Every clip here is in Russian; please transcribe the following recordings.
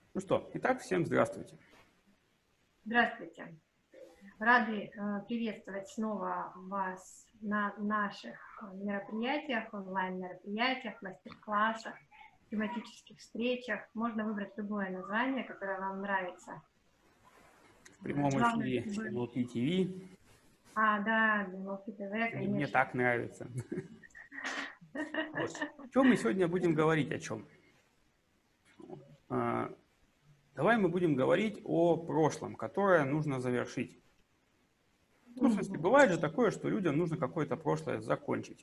Ну что, итак, всем здравствуйте. Здравствуйте. Рады приветствовать снова вас на наших мероприятиях, онлайн-мероприятиях, мастер-классах, тематических встречах. Можно выбрать любое название, которое вам нравится. В прямом Главное, эфире чтобы... NLP TV. Да, NLP TV, Мне конечно. так нравится. Вот. О чем мы сегодня будем говорить? О чем? Давай мы будем говорить о прошлом, которое нужно завершить. Ну, в смысле, бывает же такое, что людям нужно какое-то прошлое закончить.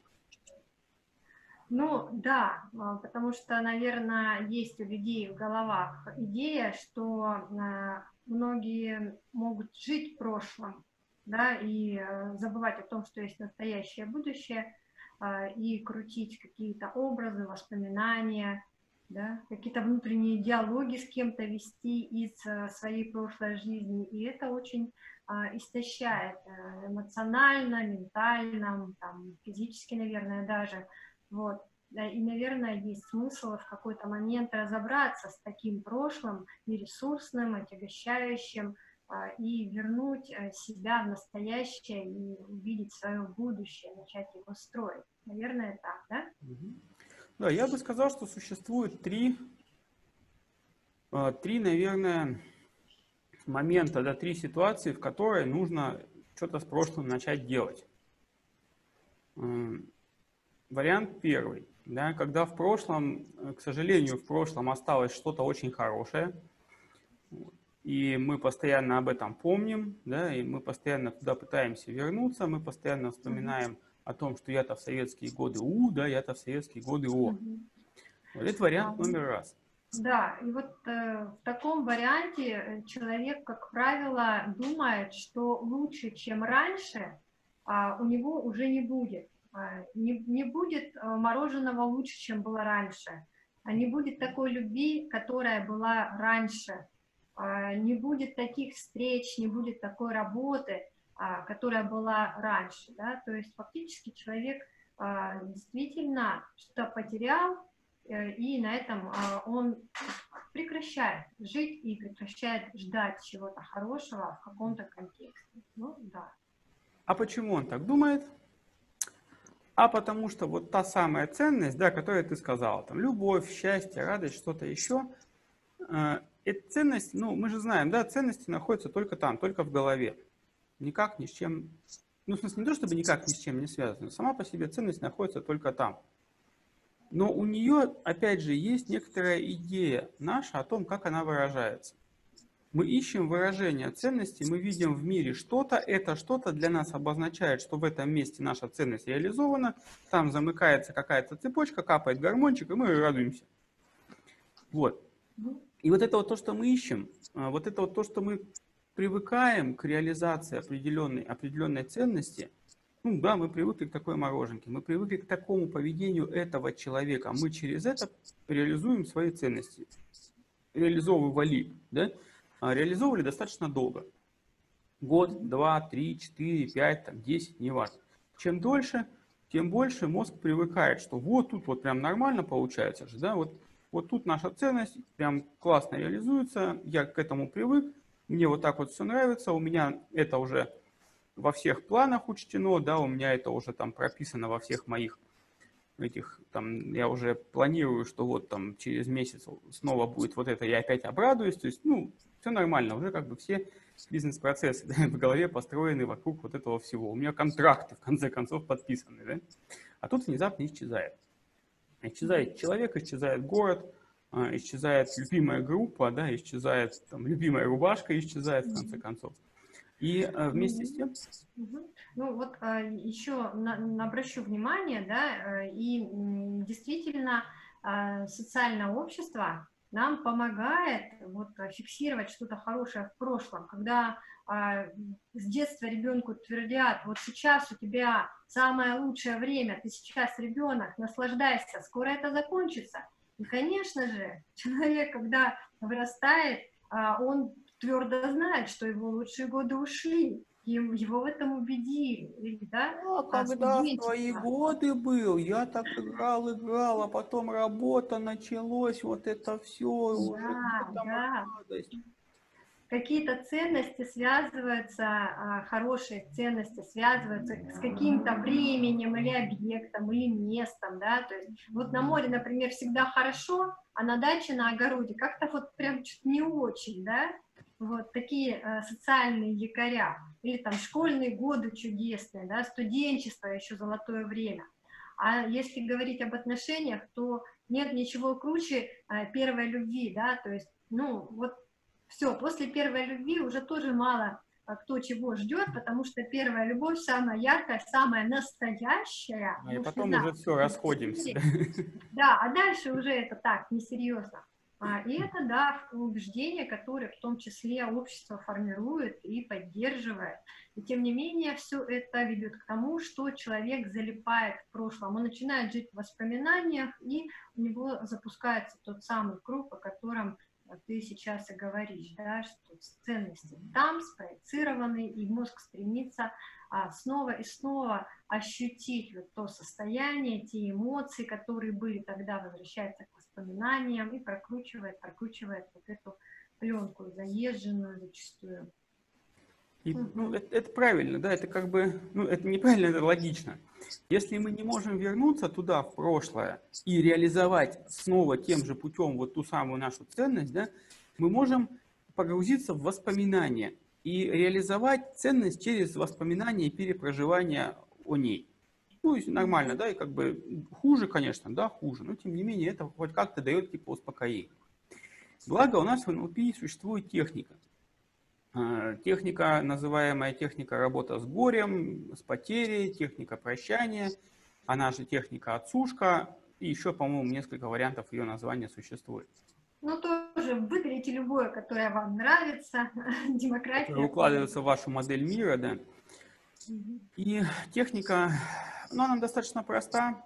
Ну, да, потому что, наверное, есть у людей в головах идея, что многие могут жить в прошлом, да, и забывать о том, что есть настоящее будущее, и крутить какие-то образы, воспоминания, да, какие-то внутренние диалоги с кем-то вести из своей прошлой жизни, и это очень истощает эмоционально, ментально, там, физически, наверное, даже. Вот. И, наверное, есть смысл в какой-то момент разобраться с таким прошлым, нересурсным, отягощающим, и вернуть себя в настоящее и увидеть свое будущее, начать его строить. Наверное, так, да? Да, я бы сказал, что существует три, наверное, момента, да, три ситуации, в которые нужно что-то с прошлым начать делать. Вариант первый, да, когда в прошлом, к сожалению, в прошлом осталось что-то очень хорошее, и мы постоянно об этом помним, да, и мы постоянно туда пытаемся вернуться, мы постоянно вспоминаем о том, что я-то в советские годы да, я-то в советские годы Вот это вариант номер раз. Да, и вот в таком варианте человек, как правило, думает, что лучше, чем раньше, у него уже не будет. Не будет мороженого лучше, чем было раньше. Не будет такой любви, которая была раньше. Не будет таких встреч, не будет такой работы, которая была раньше. Да? То есть фактически человек действительно что-то потерял, и на этом он прекращает жить и прекращает ждать чего-то хорошего в каком-то контексте. Ну, да. А почему он так думает? А потому что вот та самая ценность, да, которую ты сказал, там, любовь, счастье, радость, что-то еще, эта ценность, ну, мы же знаем, да, ценности находятся только там, только в голове. Никак ни с чем, ну, в смысле, не то, чтобы никак ни с чем не связано, сама по себе ценность находится только там. Но у нее, опять же, есть некоторая идея наша о том, как она выражается. Мы ищем выражение ценности, мы видим в мире что-то, это что-то для нас обозначает, что в этом месте наша ценность реализована, там замыкается какая-то цепочка, капает гормончик, и мы радуемся. Вот. И вот это вот то, что мы ищем, вот это вот то, что мы привыкаем к реализации определенной ценности. Ну да, мы привыкли к такой мороженке, мы привыкли к такому поведению этого человека. Мы через это реализуем свои ценности. Реализовывали, да? Реализовывали достаточно долго. Год, 2, 3, 4, 5, там, 10, неважно. Чем дольше, тем больше мозг привыкает, что вот тут вот прям нормально получается же, да, вот тут наша ценность прям классно реализуется, я к этому привык, мне вот так вот все нравится, у меня это уже во всех планах учтено, да, у меня это уже там прописано во всех моих этих, там, я уже планирую, что вот там через месяц снова будет вот это, я опять обрадуюсь, то есть, ну, все нормально, уже как бы все бизнес-процессы, да, в голове построены вокруг вот этого всего. У меня контракты, в конце концов, подписаны, да. А тут внезапно исчезает. Исчезает человек, исчезает город, исчезает любимая группа, да, исчезает там любимая рубашка, исчезает в конце концов. И вместе с тем... Ну вот еще обращу внимание, да, и действительно социальное общество нам помогает вот фиксировать что-то хорошее в прошлом, когда с детства ребенку твердят, вот сейчас у тебя самое лучшее время, ты сейчас ребенок, наслаждайся, скоро это закончится. И, конечно же, человек, когда вырастает, он твердо знает, что его лучшие годы ушли, его в этом убедили, да, А когда в твои студенчество. годы был, я так играл, а потом работа началась, вот это все, уже где Да, там да. радость? Какие-то ценности связываются, хорошие ценности связываются с каким-то временем или объектом, или местом, да, то есть вот на море, например, всегда хорошо, а на даче, на огороде как-то вот прям чуть не очень, да, вот такие социальные якоря, или там школьные годы чудесные, да, студенчество еще золотое время. А если говорить об отношениях, то нет ничего круче первой любви, да, то есть, ну, вот все, после первой любви уже тоже мало кто чего ждет, потому что первая любовь самая яркая, самая настоящая, И мы уж не потом знаем, уже все, расходимся. Да? да, а дальше уже это так, несерьезно. И это, да, убеждения, которые в том числе общество формирует и поддерживает. И тем не менее, все это ведет к тому, что человек залипает в прошлом. Он начинает жить в воспоминаниях, и у него запускается тот самый круг, о котором ты сейчас и говоришь, да, что ценности там спроецированы, и мозг стремится снова и снова ощутить вот то состояние, те эмоции, которые были тогда, возвращается к воспоминаниям и прокручивает вот эту пленку заезженную зачастую. И, ну, это правильно, да, это как бы, ну, это неправильно, это логично. Если мы не можем вернуться туда, в прошлое, и реализовать снова тем же путем вот ту самую нашу ценность, да, мы можем погрузиться в воспоминания и реализовать ценность через воспоминания и перепроживание о ней. Ну, и нормально, да, и как бы хуже, конечно, да, хуже, но тем не менее это хоть как-то дает типа успокоение. Благо у нас в НЛП существует техника. Техника, называемая техника работа с горем, с потерей, техника прощания, она же техника отсушка, и еще, по-моему, несколько вариантов ее названия существует. Ну, тоже выберите любое, которое вам нравится. Которая Демократия. укладывается в вашу модель мира, да. И техника, ну, она достаточно проста.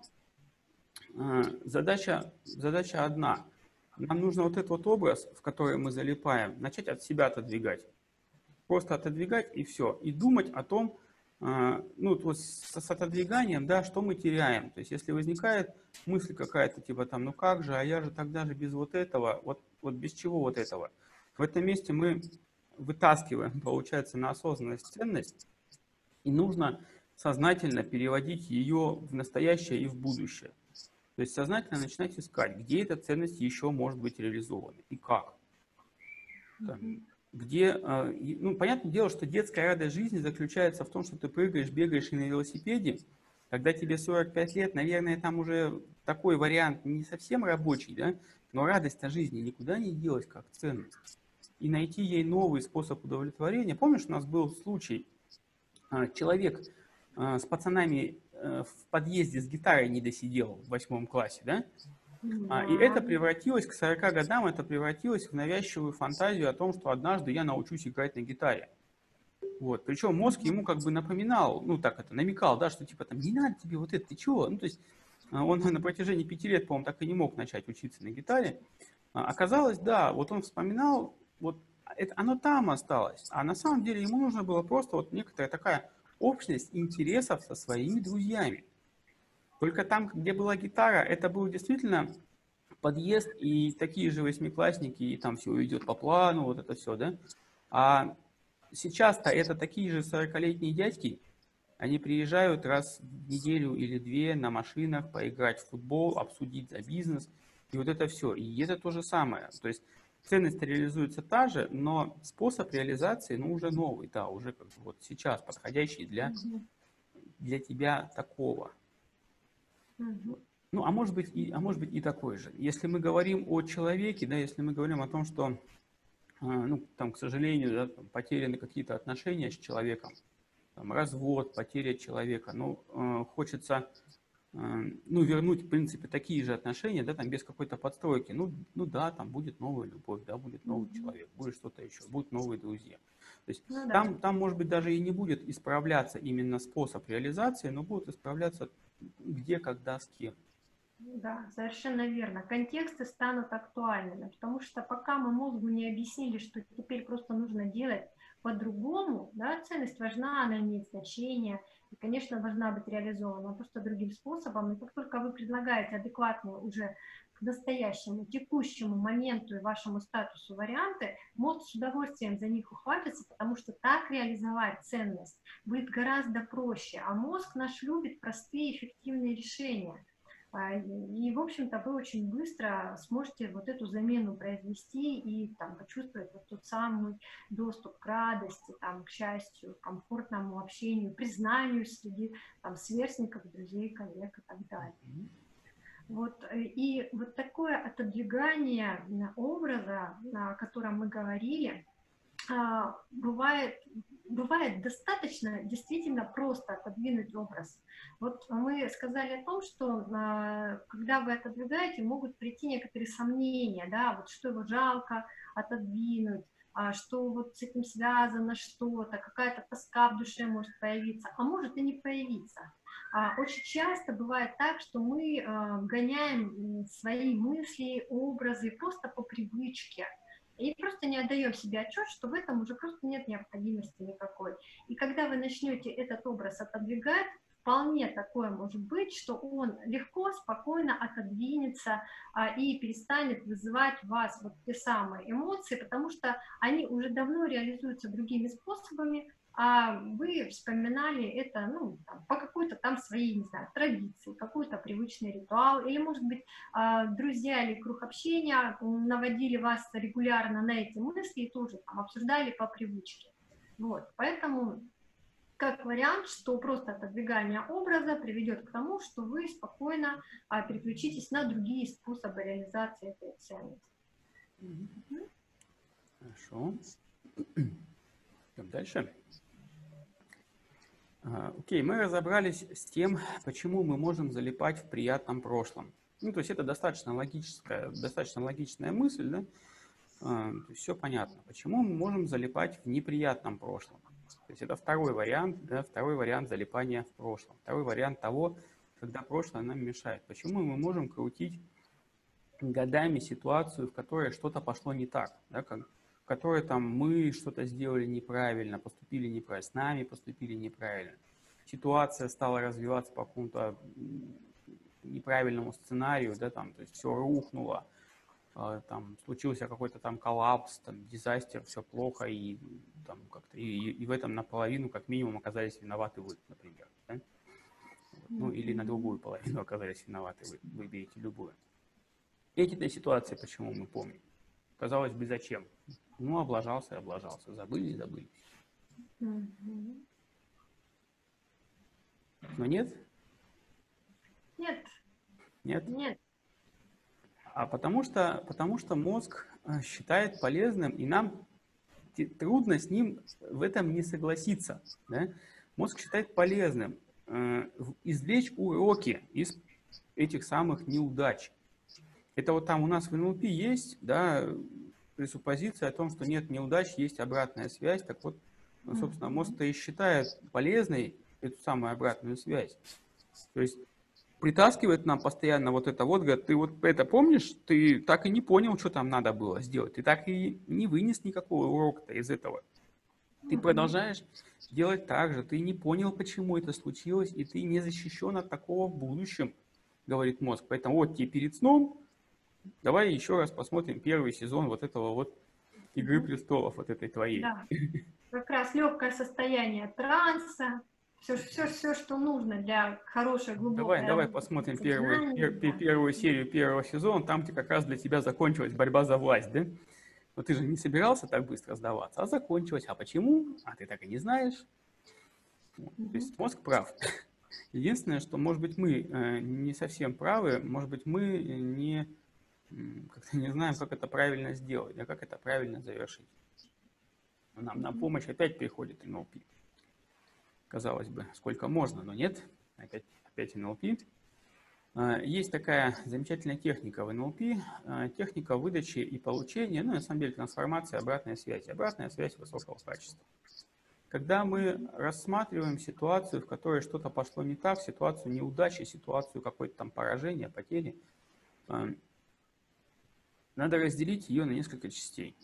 Задача одна. Нам нужно вот этот вот образ, в который мы залипаем, начать от себя отодвигать. Просто отодвигать и все. И думать о том, ну, вот с отодвиганием, да, что мы теряем. То есть, если возникает мысль какая-то, типа там, ну как же, а я же тогда же без вот этого, вот без чего вот этого. В этом месте мы вытаскиваем, получается, на осознанность ценность, и нужно сознательно переводить ее в настоящее и в будущее. То есть сознательно начинать искать, где эта ценность еще может быть реализована и как. Там, где, ну, понятное дело, что детская радость жизни заключается в том, что ты прыгаешь, бегаешь и на велосипеде. Когда тебе 45 лет, наверное, там уже такой вариант не совсем рабочий, да, но радость-то жизни никуда не делась как ценность. И найти ей новый способ удовлетворения. Помнишь, у нас был случай, человек с пацанами в подъезде с гитарой не досидел в 8 классе, да? И Да. это превратилось, к 40 годам, это превратилось в навязчивую фантазию о том, что однажды я научусь играть на гитаре. Вот. Причем мозг ему как бы напоминал, ну так это, намекал, да, что типа там не надо тебе вот это, ты чего? Ну то есть он на протяжении 5 лет, по-моему, так и не мог начать учиться на гитаре. Оказалось, да, вот он вспоминал, вот это, оно там осталось, а на самом деле ему нужно было просто вот некоторая такая общность интересов со своими друзьями. Только там, где была гитара, это был действительно подъезд и такие же 8-классники, и там все идет по плану, вот это все, да. А сейчас-то это такие же 40-летние дядьки, они приезжают раз в неделю или две на машинах поиграть в футбол, обсудить за бизнес, и вот это все. И это то же самое. То есть ценность реализуется та же, но способ реализации, ну, уже новый, да, уже как бы вот сейчас подходящий для тебя такого. Ну, а может быть и такой же. Если мы говорим о человеке, да, если мы говорим о том, что, ну, там, к сожалению, да, там, потеряны какие-то отношения с человеком, там, развод, потеря человека, ну, хочется, ну, вернуть, в принципе, такие же отношения, да, там, без какой-то подстройки. Ну да, там будет новая любовь, да, будет новый человек, будет что-то еще, будут новые друзья. То есть Ну да. там, может быть, даже и не будет исправляться именно способ реализации, но будут исправляться где, когда, с кем. Да, совершенно верно. Контексты станут актуальными, потому что пока мы мозгу не объяснили, что теперь просто нужно делать по-другому, да, ценность важна, она имеет значение, и, конечно, должна быть реализована просто другим способом. И как только вы предлагаете адекватные уже к настоящему, текущему моменту и вашему статусу варианты, мозг с удовольствием за них ухватится, потому что так реализовать ценность будет гораздо проще. А мозг наш любит простые, эффективные решения. И, в общем-то, вы очень быстро сможете вот эту замену произвести и там, почувствовать вот тот самый доступ к радости, там, к счастью, к комфортному общению, признанию среди там, сверстников, друзей, коллег и так далее. Вот, и вот такое отодвигание образа, о котором мы говорили, бывает достаточно действительно просто отодвинуть образ. Вот мы сказали о том, что когда вы отодвигаете, могут прийти некоторые сомнения, да, вот что его жалко отодвинуть, что вот с этим связано что-то, какая-то тоска в душе может появиться, а может и не появиться. Очень часто бывает так, что мы гоняем свои мысли, образы просто по привычке, и просто не отдаем себе отчет, что в этом уже просто нет необходимости никакой. И когда вы начнете этот образ отодвигать, вполне такое может быть, что он легко, спокойно отодвинется и перестанет вызывать в вас вот те самые эмоции, потому что они уже давно реализуются другими способами, а вы вспоминали это, ну, там, по какой-то там своей, не знаю, традиции, какой-то привычный ритуал, или, может быть, друзья или круг общения наводили вас регулярно на эти мысли и тоже там обсуждали по привычке. Вот, поэтому как вариант, что просто отодвигание образа приведет к тому, что вы спокойно переключитесь на другие способы реализации этой ценности. Хорошо. Идем дальше. Окей, мы разобрались с тем, почему мы можем залипать в приятном прошлом. Ну, то есть это достаточно логичная мысль, да? То есть все понятно. Почему мы можем залипать в неприятном прошлом? То есть это второй вариант, да, второй вариант залипания в прошлом. Второй вариант того, когда прошлое нам мешает. Почему мы можем крутить годами ситуацию, в которой что-то пошло не так, да, в которой там мы что-то сделали неправильно, поступили неправильно, с нами поступили неправильно. Ситуация стала развиваться по какому-то неправильному сценарию, да, там, то есть все рухнуло, там случился какой-то там коллапс, там, дизастер, все плохо, и там как-то и в этом наполовину, как минимум, оказались виноваты вы, например. Да? Ну, или на другую половину оказались виноваты вы, выберите любую. Эти-то ситуации, почему мы помним? Казалось бы, зачем? Ну, облажался, забыли. Но нет? Нет? А потому что мозг считает полезным, и нам трудно с ним в этом не согласиться. Да? Мозг считает полезным извлечь уроки из этих самых неудач. Это вот там у нас в НЛП есть, да, пресуппозиция о том, что нет неудач, есть обратная связь. Так вот, собственно, мозг-то и считает полезной эту самую обратную связь. То есть притаскивает нам постоянно вот это вот, говорит, ты вот это помнишь, ты так и не понял, что там надо было сделать, ты так и не вынес никакого урока-то из этого. Ты продолжаешь делать так же, ты не понял, почему это случилось, и ты не защищен от такого в будущем, говорит мозг. Поэтому вот тебе перед сном давай еще раз посмотрим первый сезон вот этого вот «Игры престолов», вот этой твоей. Да, как раз легкое состояние транса, все, что нужно для хорошей глубокой Давай посмотрим первую серию первого сезона, там как раз для тебя закончилась борьба за власть, да? Но ты же не собирался так быстро сдаваться, а закончилась. А почему? А ты так и не знаешь. То есть мозг прав. Единственное, что, может быть, мы не совсем правы, может быть, мы как-то не знаем, как это правильно сделать, да, как это правильно завершить. Нам на помощь опять приходит НЛП. Казалось бы, сколько можно, но нет. Опять НЛП. Есть такая замечательная техника в НЛП, техника выдачи и получения, ну, на самом деле, трансформации обратной связи. Обратная связь высокого качества. Когда мы рассматриваем ситуацию, в которой что-то пошло не так, ситуацию неудачи, ситуацию какой-то там поражения, потери, надо разделить ее на несколько частей.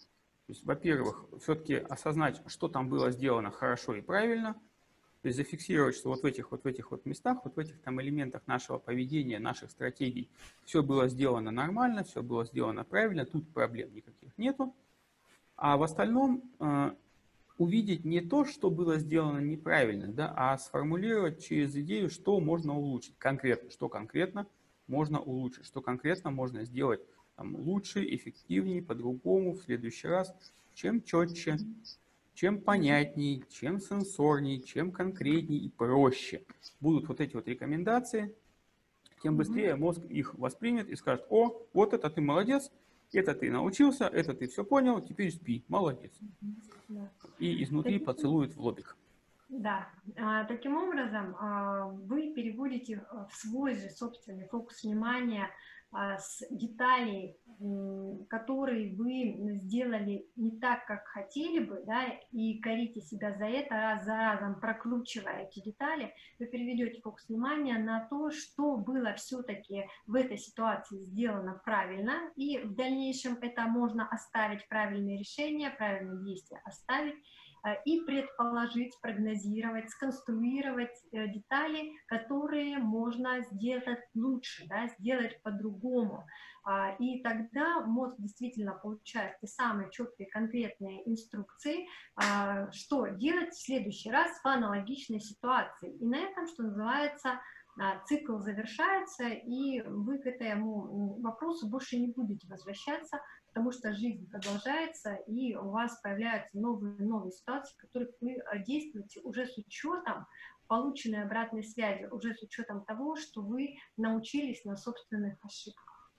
То есть, во-первых, все-таки осознать, что там было сделано хорошо и правильно, то есть зафиксировать, что вот в этих местах, вот в этих там элементах нашего поведения, наших стратегий все было сделано нормально, все было сделано правильно, тут проблем никаких нету. А в остальном увидеть не то, что было сделано неправильно, да, а сформулировать через идею, что можно улучшить конкретно, что конкретно можно улучшить, что конкретно можно сделать там, лучше, эффективнее, по-другому в следующий раз, чем четче, чем понятней, чем сенсорней, чем конкретней и проще. Будут вот эти вот рекомендации, тем быстрее мозг их воспримет и скажет: о, вот это ты молодец, это ты научился, это ты все понял, теперь спи, молодец. И изнутри поцелует в лобик. Да, таким образом вы переводите в свой же собственный фокус внимания с деталей, которые вы сделали не так, как хотели бы, да, и корите себя за это, раз за разом прокручивая эти детали, вы переведете фокус внимания на то, что было все-таки в этой ситуации сделано правильно, и в дальнейшем это можно оставить, правильные решения, правильные действия оставить, и предположить, прогнозировать, сконструировать детали, которые можно сделать лучше, да, сделать по-другому. И тогда мозг действительно получает те самые четкие конкретные инструкции, что делать в следующий раз в аналогичной ситуации. И на этом, что называется, цикл завершается, и вы к этому вопросу больше не будете возвращаться, потому что жизнь продолжается, и у вас появляются новые ситуации, в которых вы действуете уже с учетом полученной обратной связи, уже с учетом того, что вы научились на собственных ошибках.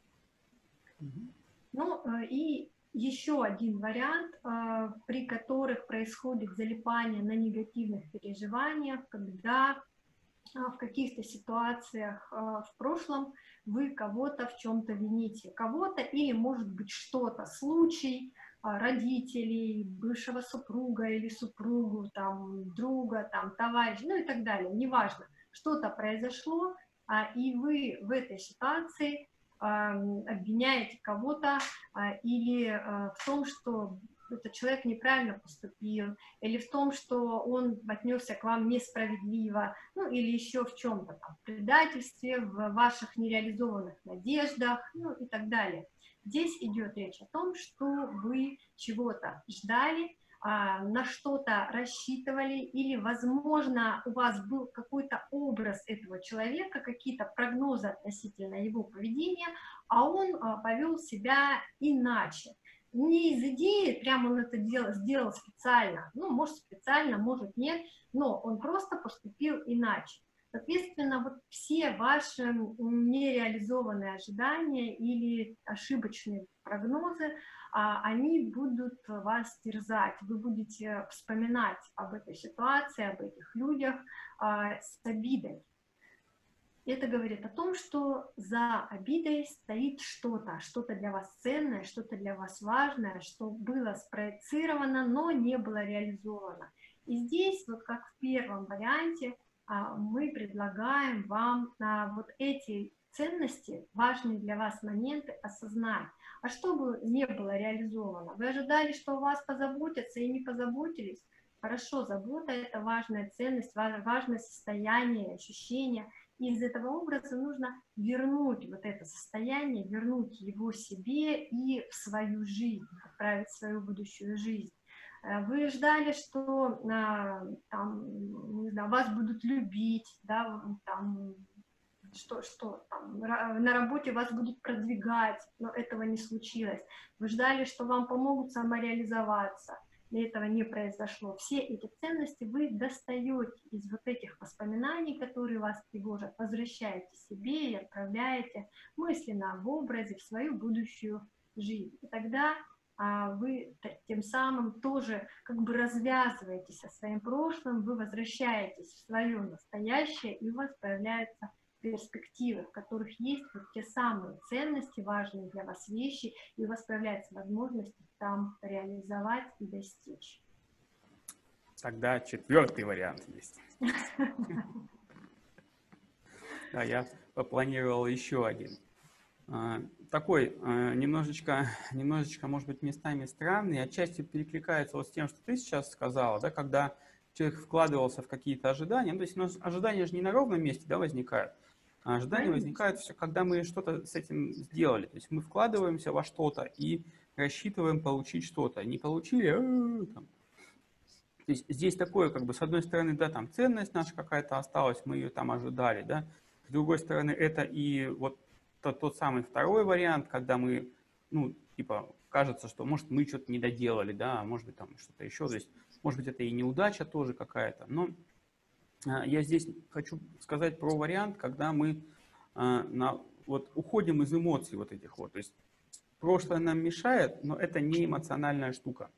Ну и еще один вариант, при которых происходит залипание на негативных переживаниях, когда в каких-то ситуациях в прошлом вы кого-то в чем-то вините, кого-то или, может быть, что-то, случай, родителей, бывшего супруга или супругу, там, друга, там, товарища, ну и так далее, неважно, что-то произошло, и вы в этой ситуации обвиняете кого-то или в том, что этот человек неправильно поступил, или в том, что он отнесся к вам несправедливо, ну или еще в чем-то, там, в предательстве, в ваших нереализованных надеждах, ну и так далее. Здесь идет речь о том, что вы чего-то ждали, на что-то рассчитывали, или, возможно, у вас был какой-то образ этого человека, какие-то прогнозы относительно его поведения, а он повел себя иначе. Не из идеи, прямо он это сделал специально, ну, может специально, может нет, но он просто поступил иначе. Соответственно, вот все ваши нереализованные ожидания или ошибочные прогнозы, они будут вас терзать, вы будете вспоминать об этой ситуации, об этих людях с обидой. Это говорит о том, что за обидой стоит что-то для вас ценное, что-то для вас важное, что было спроецировано, но не было реализовано. И здесь, вот как в первом варианте, мы предлагаем вам вот эти ценности, важные для вас моменты осознать. А что бы не было реализовано? Вы ожидали, что о вас позаботятся и не позаботились? Хорошо, забота – это важная ценность, важное состояние, ощущение. И из этого образа нужно вернуть вот это состояние, вернуть его себе и в свою жизнь, отправить в свою будущую жизнь. Вы ждали, что там, не знаю, вас будут любить, да, там, там, на работе вас будут продвигать, но этого не случилось. Вы ждали, что вам помогут самореализоваться, и этого не произошло. Все эти ценности вы достаете из вот этих воспоминаний, которые вас тревожат, возвращаете себе и отправляете мысленно в образе в свою будущую жизнь. И тогда вы тем самым тоже как бы развязываетесь со своим прошлым, вы возвращаетесь в свое настоящее, и у вас появляется перспективы, в которых есть вот те самые ценности, важные для вас вещи, и у вас появляется возможность их там реализовать и достичь. Тогда 4-й вариант есть. Да, я попланировал еще один. такой немножечко, может быть, местами странный, отчасти перекликается вот с тем, что ты сейчас сказала, да, когда человек вкладывался в какие-то ожидания. Ну, то есть у нас ожидания же не на ровном месте, да, возникают. А ожидания возникают все, когда мы что-то с этим сделали. То есть мы вкладываемся во что-то и рассчитываем получить что-то. Не получили, там. То есть здесь такое, как бы, с одной стороны, да, там ценность наша какая-то осталась, мы ее там ожидали, да. С другой стороны, это и вот тот самый второй вариант, когда мы, ну, типа, кажется, что, может, мы что-то не доделали, да, а может быть, там что-то еще. То есть, может быть, это и неудача тоже какая-то. Но я здесь хочу сказать про вариант, когда мы вот уходим из эмоций вот этих вот. То есть прошлое нам мешает, но это не эмоциональная штука.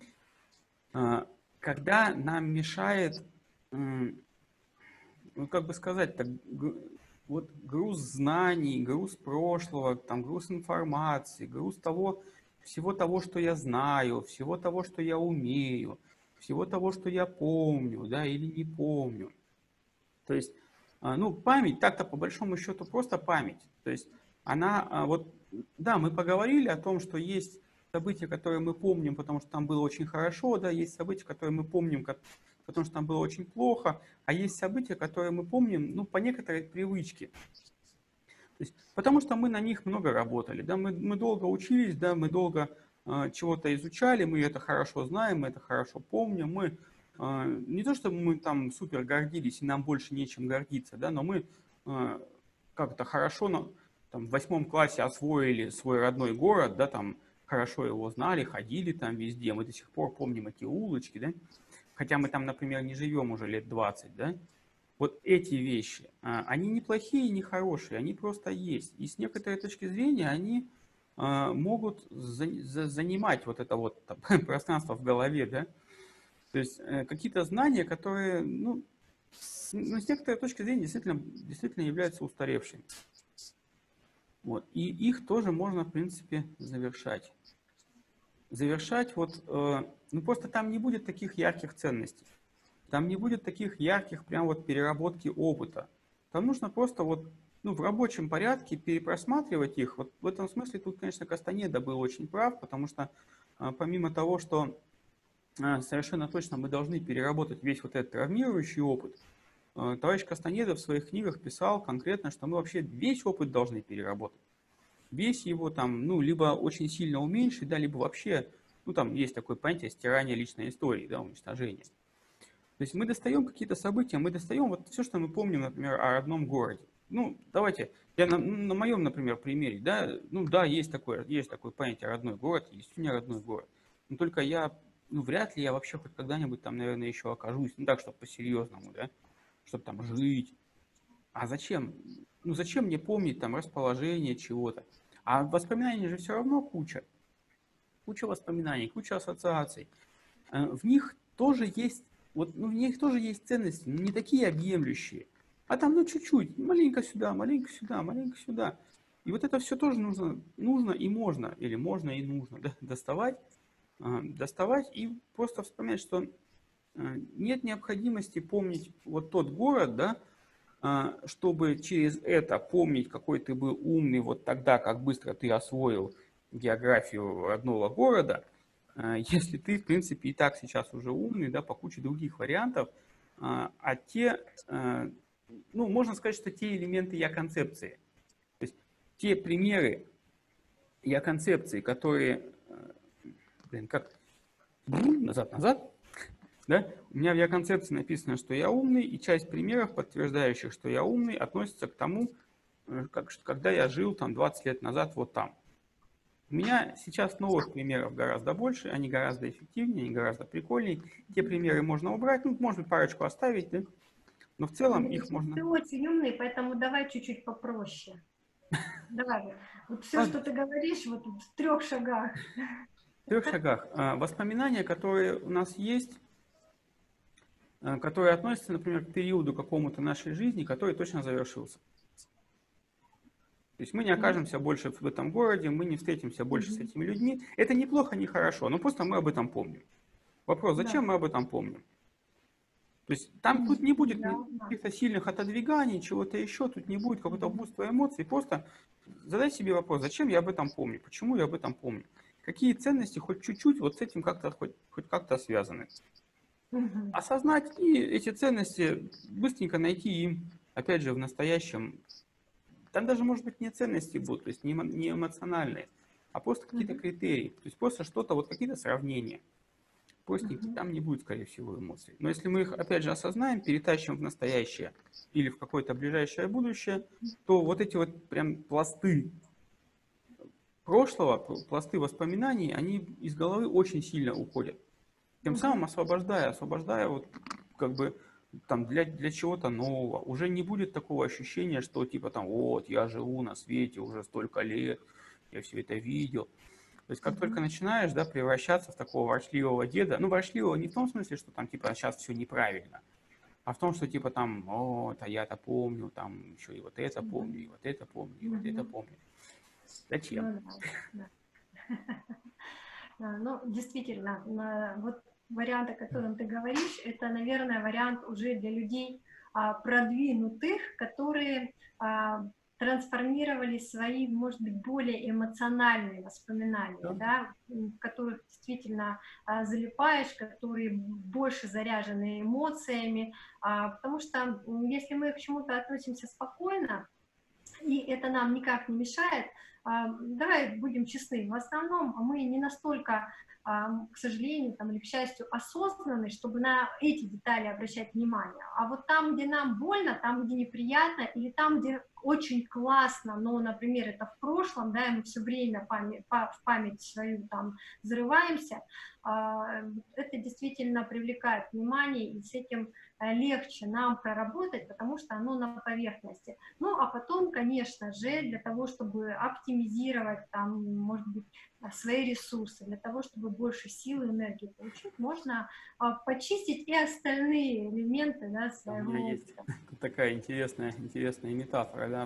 Когда нам мешает, ну, как бы сказать, так, вот груз знаний, груз прошлого, там, груз информации, груз того, всего того, что я знаю, всего того, что я умею, всего того, что я помню, да, или не помню. То есть, ну, память, так-то по большому счету просто память. То есть она, вот, да, мы поговорили о том, что есть события, которые мы помним, потому что там было очень хорошо, да, есть события, которые мы помним, потому что там было очень плохо, а есть события, которые мы помним, ну, по некоторой привычке. То есть, потому что мы на них много работали, да, мы долго учились, да, мы долго чего-то изучали, мы это хорошо знаем, мы это хорошо помним, мы не то, чтобы мы там супер гордились и нам больше нечем гордиться, да, но мы как-то хорошо там, в 8 классе освоили свой родной город, да, там хорошо его знали, ходили там везде, мы до сих пор помним эти улочки, да, хотя мы там, например, не живем уже лет 20, да. Вот эти вещи, они не плохие и не хорошие, они просто есть. И с некоторой точки зрения они могут занимать вот это вот там, пространство в голове, да. То есть какие-то знания, которые, ну, с некоторой точки зрения действительно являются устаревшими. Вот. И их тоже можно, в принципе, завершать. Завершать вот, ну просто там не будет таких ярких ценностей. Там не будет таких ярких прям вот переработки опыта. Там нужно просто вот, ну, в рабочем порядке перепросматривать их. Вот в этом смысле тут, конечно, Кастанеда был очень прав, потому что помимо того, что совершенно точно мы должны переработать весь вот этот травмирующий опыт, товарищ Кастанеда в своих книгах писал конкретно, что мы вообще весь опыт должны переработать. Весь его там, ну, либо очень сильно уменьшить, да, либо вообще, ну, там есть такое понятие стирания личной истории, да, уничтожения. То есть мы достаем какие-то события, мы достаем вот все, что мы помним, например, о родном городе. Ну, давайте, я на моем, например, примере, да, ну да, есть такое понятие родной город, есть у меня родной город. Но только я, ну, вряд ли я вообще хоть когда-нибудь там, наверное, еще окажусь, ну так, чтобы по-серьезному, да, чтобы там жить. А зачем? Ну, зачем мне помнить там расположение чего-то? А воспоминаний же все равно куча. Куча воспоминаний, куча ассоциаций. В них тоже есть, вот, ну, в них тоже есть ценности, но не такие объемлющие. А там, ну, чуть-чуть, маленько сюда, маленько сюда, маленько сюда. И вот это все тоже нужно и можно, или можно и нужно, да, доставать и просто вспоминать, что нет необходимости помнить вот тот город, да, чтобы через это помнить, какой ты был умный вот тогда, как быстро ты освоил географию родного города, если ты, в принципе, и так сейчас уже умный, да, по куче других вариантов, а те, ну, можно сказать, что те элементы я-концепции, то есть те примеры я-концепции, которые, назад, да? У меня в я-концепции написано, что я умный, и часть примеров, подтверждающих, что я умный, относится к тому, когда я жил там 20 лет назад вот там. У меня сейчас новых примеров гораздо больше, они гораздо эффективнее, они гораздо прикольнее. Те примеры можно убрать, ну, может быть, парочку оставить, да? Но в целом Андрей, их можно... ты очень умный, поэтому давай чуть-чуть попроще. Давай. Вот все, Ладно, что ты говоришь, вот в 3 шагах. в 3 шагах. Воспоминания, которые у нас есть, которые относятся, например, к периоду какому-то нашей жизни, который точно завершился. То есть мы не окажемся больше в этом городе, мы не встретимся больше с этими людьми. Это не плохо, не хорошо, но просто мы об этом помним. Вопрос, зачем мы об этом помним? То есть там тут не будет каких-то сильных отодвиганий, чего-то еще, тут не будет какого-то буста эмоций, просто задай себе вопрос, зачем я об этом помню, почему я об этом помню, какие ценности хоть чуть-чуть вот с этим как-то хоть как-то связаны. Мгм. Осознать и эти ценности быстренько найти им, опять же, в настоящем. Там даже, может быть, не ценности будут, то есть не эмоциональные, а просто какие-то Мгм. критерии, то есть просто что-то, вот какие-то сравнения. Простенькие, Мгм. там не будет, скорее всего, эмоций. Но если мы их, опять же, осознаем, перетащим в настоящее или в какое-то ближайшее будущее, то вот эти вот прям пласты прошлого, пласты воспоминаний, они из головы очень сильно уходят. Тем самым Мгм. освобождая вот как бы там для чего-то нового. Уже не будет такого ощущения, что типа там вот я живу на свете уже столько лет, я все это видел. То есть как только Мгм. начинаешь, да, превращаться в такого ворчливого деда, ну ворчливого не в том смысле, что там типа сейчас все неправильно, а в том, что типа там, вот, а я-то помню, там еще и вот это помню, Мгм. и вот это помню, и вот это Мгм. помню. Зачем? Ну да, да. Ну, действительно, вот вариант, о котором ты говоришь, это, наверное, вариант уже для людей продвинутых, которые трансформировали свои, может быть, более эмоциональные воспоминания, Да? да, в которых действительно залипаешь, которые больше заряжены эмоциями, потому что если мы к чему-то относимся спокойно, и это нам никак не мешает. Давай будем честны, в основном мы не настолько, к сожалению, там, или к счастью, осознаны, чтобы на эти детали обращать внимание. А вот там, где нам больно, там, где неприятно, или там, где очень классно, но, например, это в прошлом, да, и мы все время в память свою там взрываемся, это действительно привлекает внимание, и с этим легче нам проработать, потому что оно на поверхности. Ну, а потом, конечно же, для того, чтобы оптимизировать, там, может быть, свои ресурсы, для того, чтобы больше сил и энергии получить, можно почистить и остальные элементы, да, У меня своего есть опыта. такая интересная метафора, да,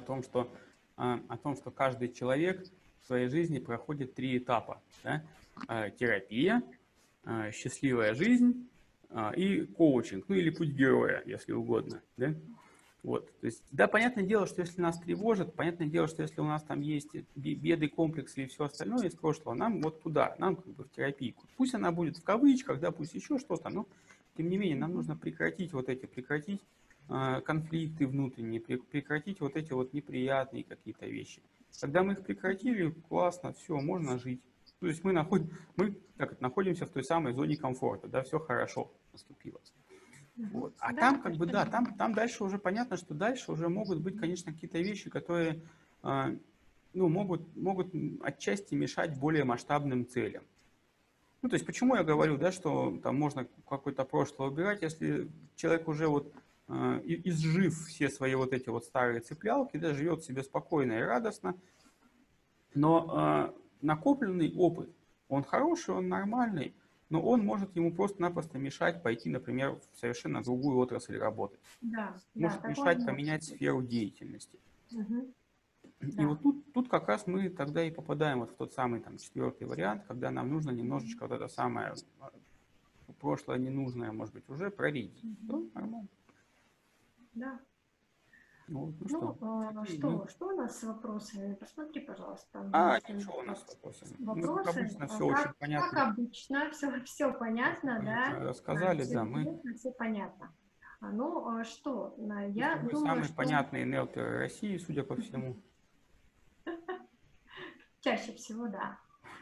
о том, что каждый человек в своей жизни проходит 3 этапа. Да? Терапия, счастливая жизнь и коучинг, ну или путь героя, если угодно. Да? Вот, то есть, да, понятное дело, что если нас тревожит, понятное дело, что если у нас там есть беды, комплексы и все остальное из прошлого, нам вот туда, нам как бы в терапию. Пусть она будет в кавычках, да, пусть еще что-то, но тем не менее нам нужно прекратить конфликты внутренние, прекратить вот эти вот неприятные какие-то вещи. Когда мы их прекратили, классно, все, можно жить. То есть находимся в той самой зоне комфорта, да, все хорошо наступило. Вот. А Да, там, как бы, да, совершенно верно. там дальше уже понятно, что дальше уже могут быть, конечно, какие-то вещи, которые ну, могут отчасти мешать более масштабным целям. Ну, то есть, почему я говорю, да, что там можно какое-то прошлое убирать, если человек уже вот изжив все свои вот эти вот старые цеплялки, да, живет себе спокойно и радостно, но накопленный опыт, он хороший, он нормальный, но он может ему просто-напросто мешать пойти, например, в совершенно другую отрасль работать. Да, да, Может такое мешать может поменять быть. сферу деятельности. Мгм. И вот Да. тут как раз мы тогда и попадаем вот в тот самый там 4-й вариант, когда нам нужно Мгм. немножечко вот это самое прошлое ненужное, может быть, уже проредить. Да, Мгм. нормально. Да. Вот, ну что, Ну, такие мы. что у нас с вопросами? Посмотри, пожалуйста, есть ли у Ничего у нас нас с вопросами. Мы, как вопросы. обычно, все очень Как понятно, обычно, все понятно, да, рассказали, все да, мы, интересно, все понятно. Ну, что, мы с я тобой думаю, самые что понятные нелперы России, судя по всему. чаще всего, да.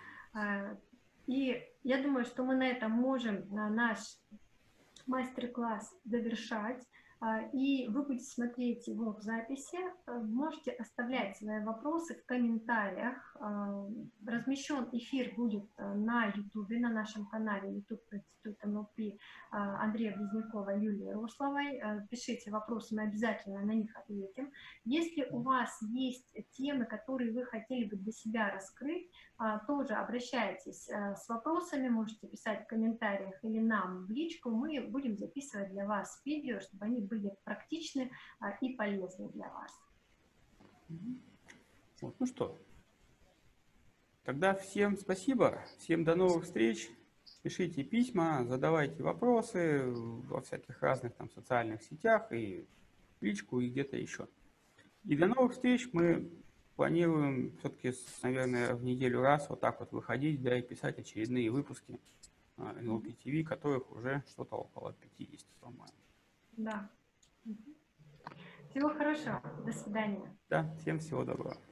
И я думаю, что мы на этом можем наш мастер-класс завершать. И вы будете смотреть его в записи. Можете оставлять свои вопросы в комментариях. Размещен эфир будет на YouTube, на нашем канале YouTube Института НЛП Андрея Близнякова, Юлии Рословой. Пишите вопросы, мы обязательно на них ответим. Если у вас есть темы, которые вы хотели бы для себя раскрыть, тоже обращайтесь с вопросами, можете писать в комментариях или нам в личку. Мы будем записывать для вас видео, чтобы они были практичны и полезны для вас. Вот, ну что, тогда всем спасибо, всем до новых встреч. Пишите письма, задавайте вопросы во всяких разных там социальных сетях и в личку, и где-то еще. И до новых встреч. Мы планируем все-таки, наверное, в неделю раз вот так вот выходить, да, и писать очередные выпуски NLP TV, которых уже что-то около 50, по-моему. Да. Всего хорошего. До свидания. Да, всем всего доброго.